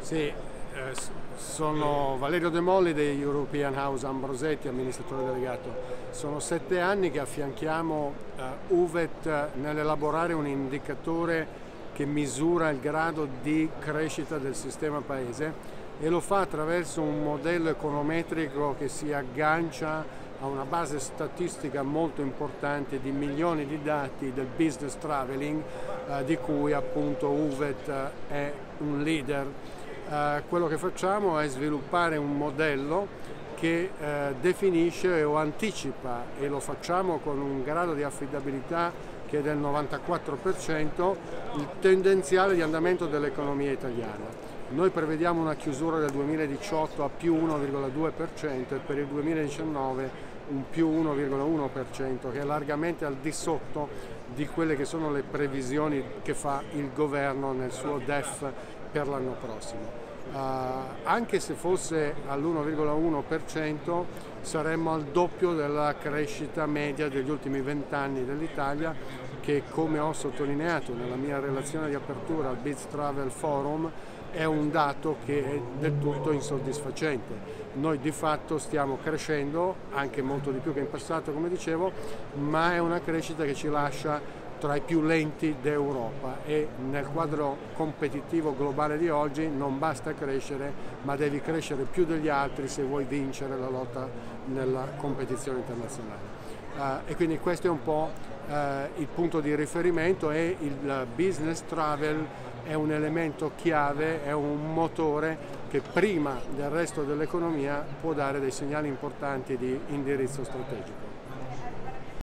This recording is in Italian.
Sì, sono Valerio De Molli degli European House Ambrosetti, amministratore delegato. Sono 7 anni che affianchiamo UVET nell'elaborare un indicatore che misura il grado di crescita del sistema paese e lo fa attraverso un modello econometrico che si aggancia a una base statistica molto importante di milioni di dati del business traveling, di cui appunto UVET è un leader. Quello che facciamo è sviluppare un modello che definisce o anticipa, e lo facciamo con un grado di affidabilità che è del 94%, il tendenziale di andamento dell'economia italiana. Noi prevediamo una chiusura del 2018 a più 1,2% e per il 2019 un più 1,1%, che è largamente al di sotto di quelle che sono le previsioni che fa il governo nel suo DEF per l'anno prossimo. Anche se fosse all'1,1% saremmo al doppio della crescita media degli ultimi 20 anni dell'Italia, che, come ho sottolineato nella mia relazione di apertura al Biz Travel Forum, è un dato che è del tutto insoddisfacente. Noi di fatto stiamo crescendo, anche molto di più che in passato, come dicevo, ma è una crescita che ci lascia tra i più lenti d'Europa, e nel quadro competitivo globale di oggi non basta crescere, ma devi crescere più degli altri se vuoi vincere la lotta nella competizione internazionale. E quindi questo è un po' il punto di riferimento, e il business travel è un elemento chiave, è un motore che prima del resto dell'economia può dare dei segnali importanti di indirizzo strategico.